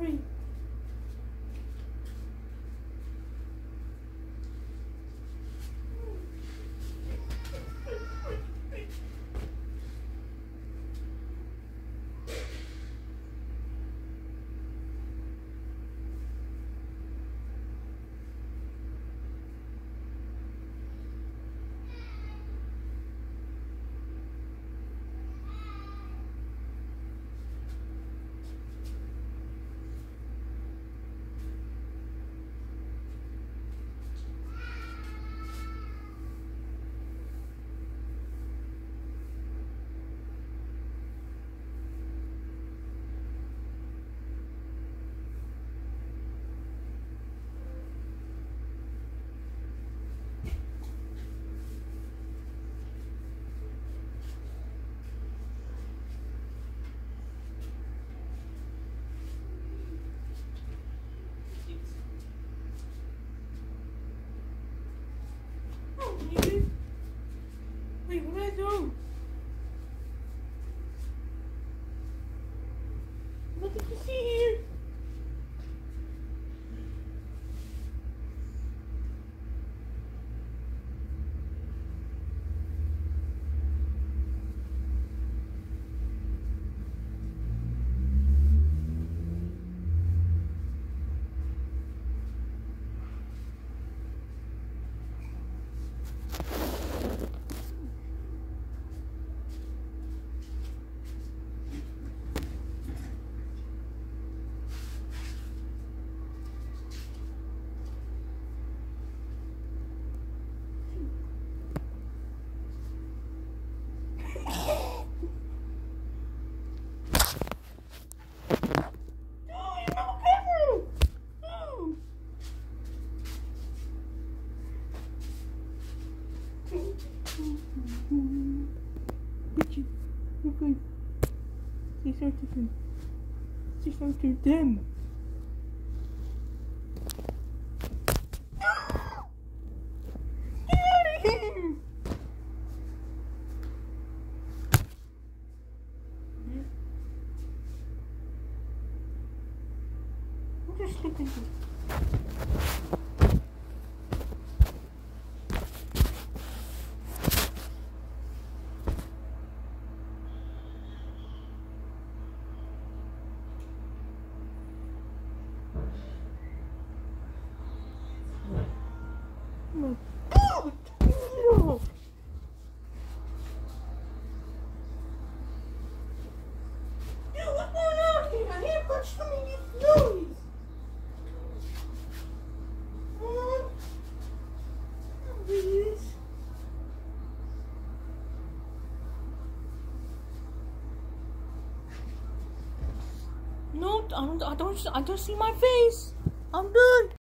Hurry. Wait, what did I do? What did you see here? Okay. Say something to them. Get out of here! I'm just sleeping here. Oh my God! No! Dude, what's going on here? I hear much too many noise. Please. No, I don't see my face. I'm good.